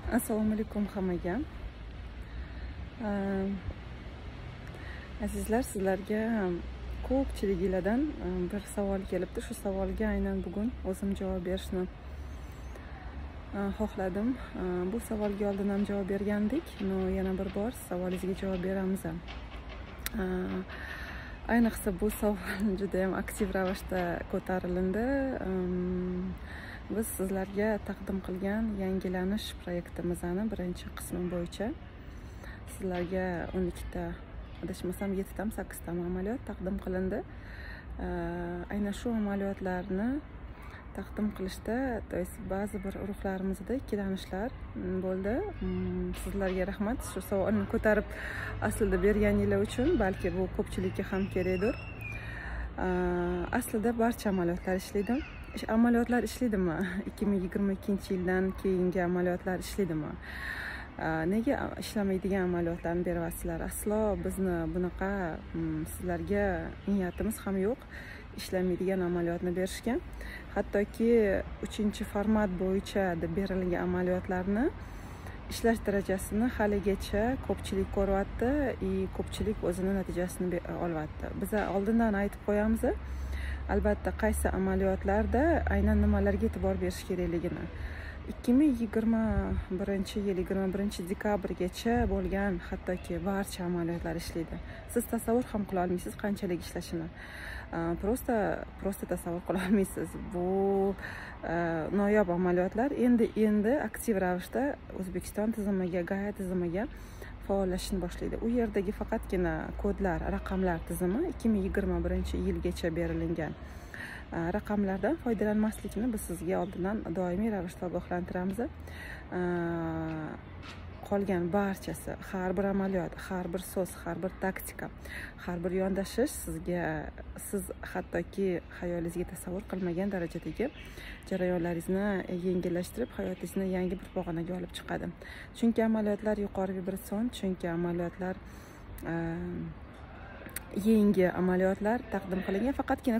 Assalomu alaykum hammaga. Azizlar, sizlarga ko'pchiliginglardan bir savol kelibdi. Shu savolga aynan bugun o'zim javob berishni xohladim. Bu savolga oldin ham javob bergandik. Yana bir bor savolingizga javob beramiz. Ayniqsa bu savol juda ham aktiv ravishda ko'tarildi. Biz sizlarga taqdim qilgan yangilanish proyektimizning birinchi qismi bo'yicha sizlarga 12 ta, adashmasam 7 ta, 8 ta amaliyot taqdim qilindi. Aynan shu amaliyotlarni taqdim qilishda ba'zi bir urug'larimizda ikkilanishlar bo'ldi. Sizlarga rahmat shu savolni ko'tarib aslida berganinglar uchun. Balki bu ko'pchilikka ham kerakdir. Aslida barcha amaliyotlar ishlaydi. Amaliyotlar ishlaydimi? 2022-yildan keyingi amaliyotlar ishlaydimi? Nega ishlamaydigan amaliyotlarni beryapsizlar? Aslo bizni bunaqa sizlarga niyatimiz ham yo'q ishlamaydigan amaliyotni berishga. Hattoki 3-format bo'yicha deb berilgan amaliyotlarni ishlash darajasini haligacha ko'pchilik ko'ryapti, ko'pchilik o'zini natijasini olyapti. Biz oldindan aytib qo'yamiz. Albatta qaysi amaliyotlarda aynan nimalarga e'tibor berish kerakligini. 2021-yil 21 dekabrgacha bo'lgan hattoki barcha amaliyotlar ishlaydi. Siz tasavvur ham qila olmaysiz qanchalik ishlashini. Prosta tasavvur qila olmaysiz. Bu noyob amaliyotlar endi aktiv ravishda O'zbekiston tizimiga, GAIA tizimiga faollashishni boshlaydi. U yerdagi faqatgina kodlar, raqamlar tizimi 2021-yilgacha berilgan raqamlardan foydalanmaslikni biz sizga oldindan doimiy ravishda ogohlantiramiz. Qolgan barchasi, har bir amaliyot, har bir so'z, har bir taktika, har bir yondashish siz hattoki hayolingizga tasavvur qilmagan darajadagi jarayonlaringizni yengillashtirib, hayotingizni yangi bir pog'onaga olib chiqadi. Chunki amaliyotlar yuqori vibratsion, chunki amaliyotlar yangi amaliyotlar taqdim qilingan, faqatgina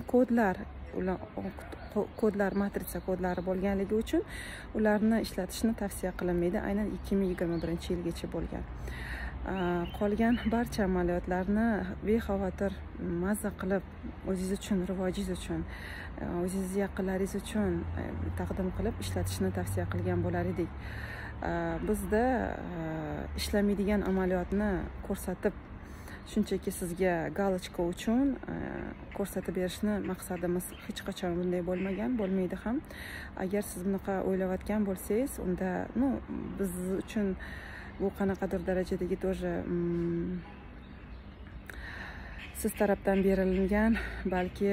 kodlar matritsa kodlari bo'lganligi uchun ularni ishlatishni tavsiya qilinmaydi. Aynan 2021-yilgacha bo'lgan. Qolgan barcha amaliyotlarni bexavotir mazza qilib o'zingiz uchun, rivojingiz uchun, o'zingiz yaqinlaringiz uchun taqdim qilib ishlatishni tavsiya qilgan bo'lar edik. Bizda ishlamaydigan amaliyotni ko'rsatib shunchaki sizga galochka uchun ko'rsatib berishni maqsadimiz hech qachon bunday bo'lmagan, bo'lmaydi ham. Agar siz bunaqa o'ylayotgan bo'lsangiz, unda biz uchun bu qanaqadir darajadagi to'g'ri siz tarafdan berilgan, balki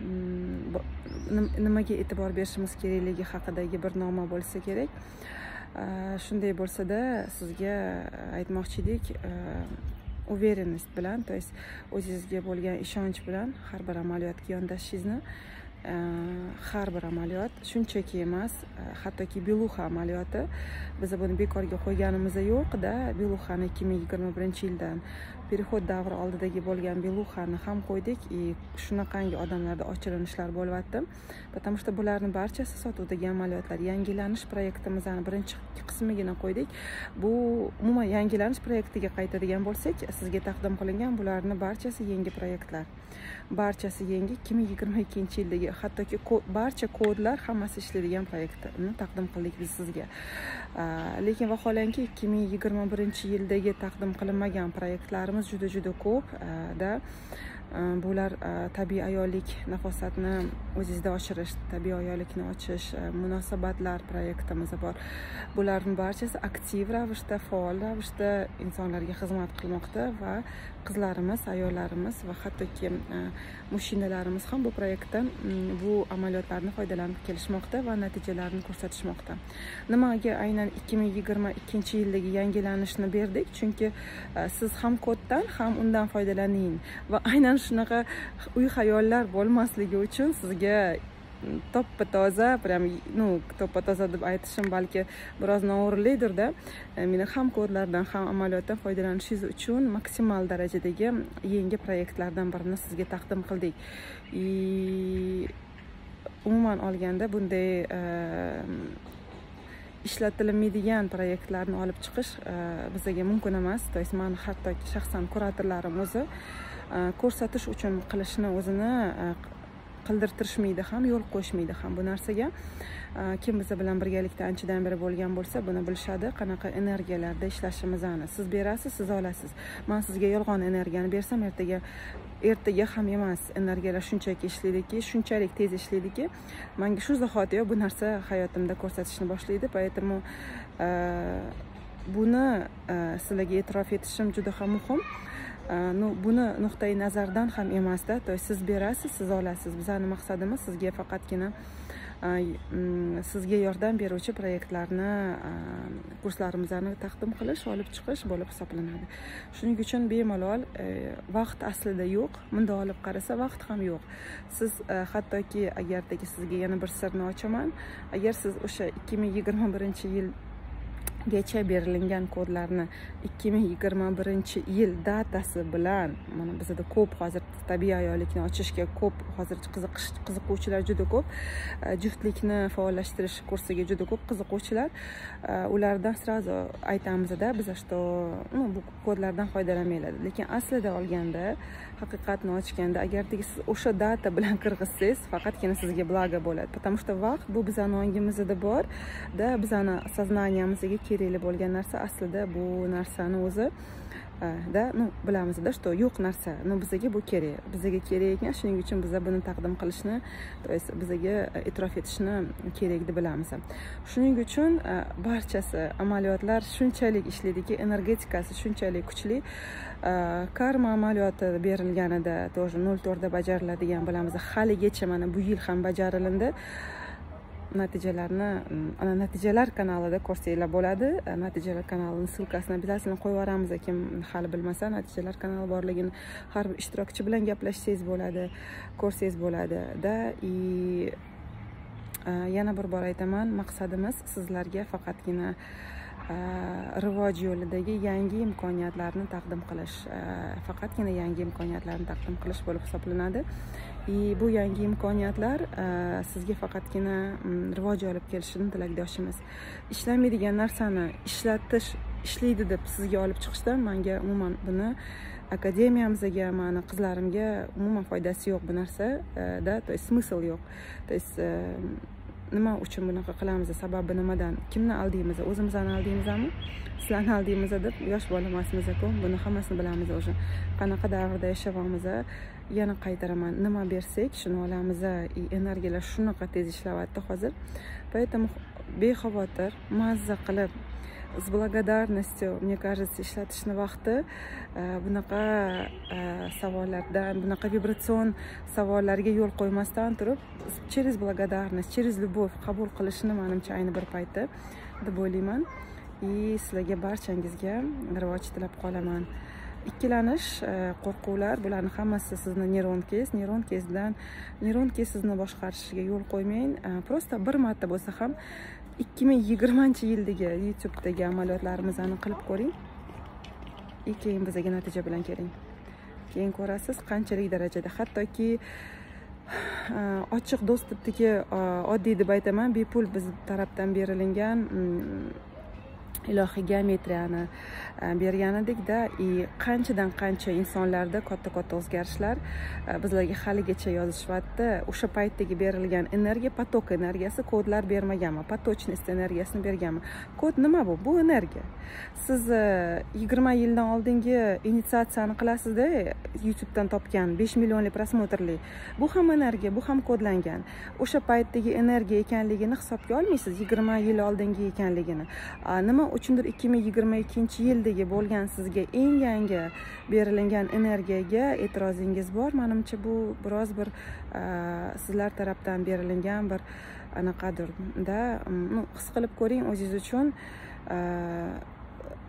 nimaga e'tibor berishimiz kerakligi haqidagi bir noma bo'lsa kerak. Shunday bo'lsa-da, sizga aytmoqchi edik, uverenность bilan, to есть o'zingizga bo'lgan ishonch bilan har bir amaliyotga yondashishingizni, har bir amaliyot shunchaki emas, hattoki beluxa amaliyoti biz buni bekorga qo'yganimiz yo'q-da. Beluxani 2021-yildan perexod davri oldidagi bo'lgan beluxani ham qo'ydik. Shunaqangi odamlarda ochilinishlar bo'lyapti. Потому что bularning barchasi sotuvdagi amaliyotlar. Yangilanish proyektimizning birinchi qismigina qo'ydik. Bu umuman yangilanish proyektiga qaytadigan bo'lsak, sizga taqdim qilingan bularning barchasi yangi proyektlar. Barchasi yangi 2022-yildagi, hattoki barcha kodlar hammasi ishlaydigan proyektni taqdim qildik biz sizga. Lekin vaholanki 2021-yildagi taqdim qilinmagan proyektlarimiz juda ko'p da. Bular tabiiy ayollik, nafosatni o'zingizda oshirish, tabiiy ayollikni ochish, munosabatlar proyektimiz bor. Bularning barchasi aktiv ravishda, faol ravishda insonlarga xizmat qilmoqda va qizlarimiz, ayollarimiz va hattoki mushinalarimiz ham bu proyektdan bu amaliyotlarni foydalanib kelishmoqda va natijalarni ko'rsatishmoqda. Nimaga aynan 2022-yildagi yangilanishni berdik? Chunki siz ham koddan, ham undan foydalaning va aynan shunaqa uy hayollar bo'lmasligi uchun sizga toppa-toza, toppa-toza deb aytishim balki biroz noo'rinlidir-da. Meni ham kodlardan, ham amaliyotdan foydalanishingiz uchun maksimal darajadagi yangi proyektlardan birini sizga taqdim qildik. Umuman olganda bunday ishlatilmaydigan proyektlarni olib chiqish bizga mumkin emas. То есть meni hattoki shaxsan kuratorlarim o'zi ko'rsatish uchun qilishni o'zini qildirtirishmaydi ham, yo'l qo'yishmaydi ham bu narsaga. Kim biz bilan birgalikda anchadan beri bo'lgan bo'lsa, buni bilishadi, qanaqa energiyalarda ishlashimizni. Siz berasiz, siz olasiz. Men sizga yolg'on energiyani bersam, ertaga ham emas. Energiyalar shunchaki ishlaydiki, shunchalik tez ishlaydiki, menga shu zahotiyoq bu narsa hayotimda ko'rsatishni boshlaydi. Поэтому buni sizlarga e'tirof etishim juda ham muhim. Buni nuqtai nazardan ham emasda, to есть siz berasiz, siz olasiz. Bizning maqsadimiz sizga faqatgina sizga yordam beruvchi proyektlarni, kurslarimizni taqdim qilish, olib chiqish bo'lib hisoblanadi. Shuning uchun bemalol vaqt aslida yo'q. Bunda olib qarasa vaqt ham yo'q. Siz hattoki agarki sizga yana bir sirni ochaman, agar siz o'sha 2021-yil gacha berilgan kodlarni 2021-yil datasi bilan, mana bizda ko'p hozir tabiiy ayollikni ochishga ko'p hozir qiziquvchilar juda ko'p, juftlikni faollashtirish kursiga juda ko'p qiziquvchilar, ulardan sразу aytamizda biz что bu kodlardan foydalanmaylar. Lekin aslida olganda, haqiqatni ochganda, agarki siz o'sha data bilan kirgizsangiz, faqatgina sizga blago bo'ladi. Потому что vaqt bu bizning ongimizda bor, da bizning сознаниямizga kerakli bo'lgan narsa aslida bu narsani o'zi da bilamizda что yo'q narsa, bizga bu kerak. Bizga kerak ekan, shuning uchun biz buni taqdim qilishni, to есть bizga e'tirof etishni kerak deb bilamiz. Shuning uchun barchasi amaliyotlar shunchalik ishlaydiki, energetikasi shunchalik kuchli. Karma amaliyoti berilganida тоже 04 da bajariladigan bilamiz. Haligacha mana bu yil ham bajarilindi. Natijalar kanalida ko'rsanglar bo'ladi. Natijalar kanalining silkasini bilasizmi qo'yib yuboramiz, kim hali bilmasa, natijalar kanali borligini har bir ishtirokchi bilan gaplashsangiz bo'ladi, ko'rsangiz bo'ladi da. Yana bir bor aytaman, maqsadimiz sizlarga faqatgina rivoj yo'lidagi yangi imkoniyatlarni taqdim qilish, faqatgina yangi imkoniyatlarni taqdim qilish bo'lib hisoblanadi. Bu yangi imkoniyatlar sizga faqatgina rivoj olib kelishini tilakdoshimiz. Ishlamaydigan narsani ishlaydi deb sizga olib chiqishdan menga umuman buni akademiyamizga, meni qizlarimga umuman foydasi yo'q bu narsa da, to есть smysl yo'q. To есть nima uchun bunaqa qilamiz? Sababi nimadan? Kimni aldaymiz? O'zimizni aldaymizmi? Sizlarni aldaymizmi deb yosh bola emasmiz-ku. Buni hammasini bilamiz o'sha. Qanaqa davrda yashayapmiz? Yana qaytaraman, nima bersak shuni olamiz. Energiyalar shunaqa tez ishlayapti hozir. Поэтому bexavotir, mazza qilib, с благодарностью, мне кажется, ishlatishni vaqti bunaqa savollardan, bunaqa vibratsion savollarga yo'l qo'ymasdan turib, через благодарность, через любовь qabul qilishni menimcha ayni bir payti deb o'ylayman. Sizlarga barchangizga rivoj tilab qolaman. Ikkilanish, qo'rquvlar, bularning hammasi sizni neyron kes sizni boshqarishiga yo'l qo'ymang. Просто bir marta bo'lsa ham 2020-yildagi YouTube'dagi amaliyotlarimizni qilib ko'ring. Keyin bizga natija bilan keling. Keyin ko'rasiz qanchalik darajada, hattoki ochiq dostupdagi oddiy deb aytaman, bepul biz tarafdan berilgan ilohiy geometriyani bergan edik-da, qanchadan qancha insonlarda katta o'zgarishlar bizlarga haligacha yozishyapti. O'sha paytdagi berilgan energiya, potok energiyasi, kodlar bermaganman, potochnost energiyasini berganman. Kod nima bu? Bu energiya. Siz 20 yildan oldingi initiatsiyani qilasizda, YouTube'dan topgan 5 millionli prosmotrli. Bu ham energiya, bu ham kodlangan. O'sha paytdagi energiya ekanligini hisobga olmaysiz, 20 yil oldingi ekanligini. Nima uchundir 2022-yildagi bo'lgan sizga eng yangi berilgan energiyaga e'tirozingiz bor. Menimcha bu biroz bir sizlar tarafdan berilgan bir anaqadir da, his qilib ko'ring o'zingiz uchun.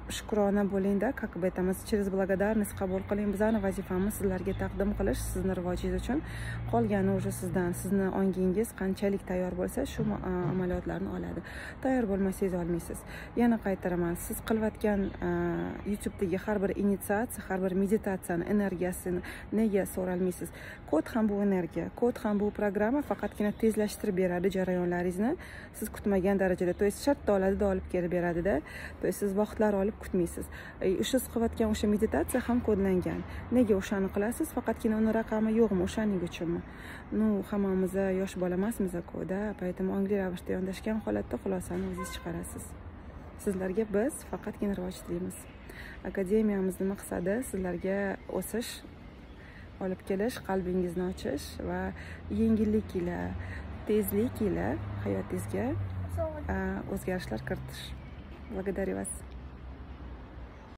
shukrona bo'lingda, как бы aytamiz, через благодарность qabul qiling. Bizani vazifamiz sizlarga taqdim qilish, sizni rivojingiz uchun. Qolgani уже sizdan, sizni ongingiz qanchalik tayyor bo'lsa, shu amaliyotlarni oladi. Tayyor bo'lmasangiz olmaysiz. Yana qaytaraman, siz qilayotgan YouTube'dagi har bir initiatsiya, har bir meditatsiyani energiyasini nega so'ralmaysiz? Kod ham bu energiya, kod ham bu programma faqatgina tezlashtirib beradi jarayonlaringizni. Siz kutmagan darajada, to есть shartta oladi, olib kelib beradi-da. To есть siz vaqtlar olib kutmaysiz. O'sha siz qilayotgan o'sha meditatsiya ham kodlangan. Nega o'shani qilasiz? Faqatgina uni raqami yo'qmi, o'shaning uchunmi? Ну, hammamiz yosh bola emasmiz-ku-da, поэтому ongli ravishda yondashgan holatda xulosani o'zingiz chiqarasiz. Sizlarga biz faqatgina rivoj tilaymiz. Akademiyamizning maqsadi sizlarga o'sish, olib kelish, qalbingizni ochish va yengillik ila, tezlik ila hayotingizga o'zgarishlar kiritish. Благодарю вас.